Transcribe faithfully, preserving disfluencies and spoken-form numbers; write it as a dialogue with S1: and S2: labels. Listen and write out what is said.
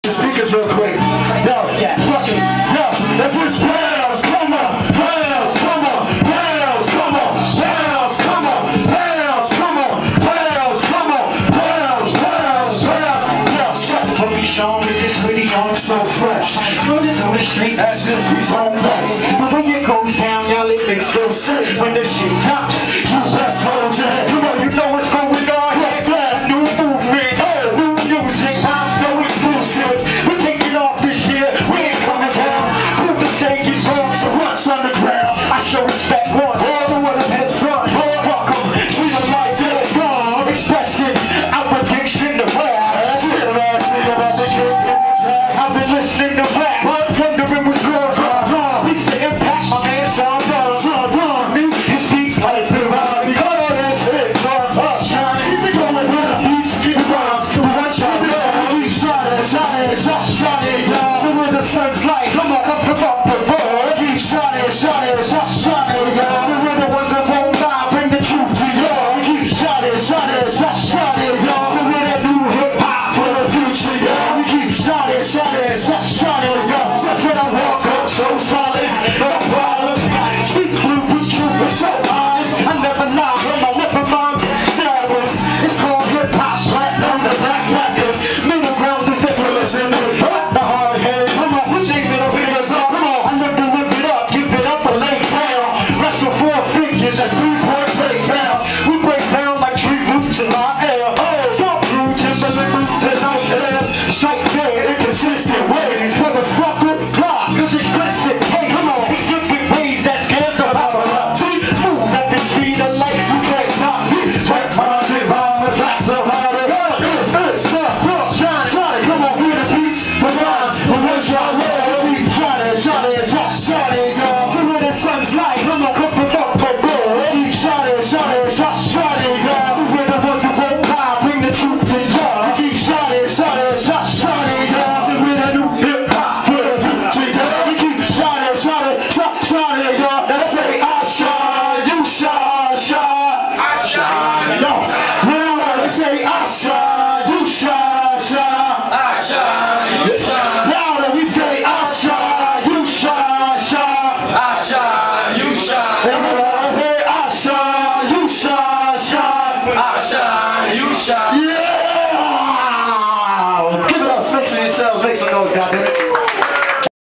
S1: the speakers real quick. Yo, yeah, fucking, yo, that's just pounds, come on, pounds, come on, pounds, come on, pounds, come on, pounds, come on, pounds, come on, pounds, pounds, pounds. Yo, shut up, be shown with this hoodie on so fresh. Running through the streets as if he's home best. But when it goes down, y'all, it makes no sense. When the shit tops, you best hold your head. Come on, you know what's going on. What's that? New movement, oh, new music. I'm so exclusive. We're taking off this year. We ain't coming down. Who can say it's wrong? So what's underground? I show respect one. All the way up heads front. Welcome to the light that's gone. Expressing our addiction to rap. Still asking about the kid in the track. I've been listening to rap. Wondering what's going on. Please the impact, my man. Sound done. Sound done. Me, his beats life around me. Oh, this is our up. Shining. Going with the beats. Keep it rhymes. The one shot. We shining, shining, shining, shining. To where the sun's light. Come on, come from up the road. Keep shining, shining, shining, shining. To where the ones that won't lie. Bring the truth to y'all. Keep shining, shining, shining, shining. To where that new hip hop for the future, y'all. We keep shining, shining, shining, shining. So when I walk up so solid, no problems. Speak blue with truth with so eyes. I never lie when my whip around stabbers. It's called hip hop, platinum, the black packers. Middle ground is if you listen to it. The hard head, come on, we think it'll be us all. Come on, I live to live it up, give it up or lay down. Wrestle four figures at three points lay down. We break down like tree roots in my air. Oh, jump through timberland roots and out there. Strike there, inconsistent ways. Motherfucker.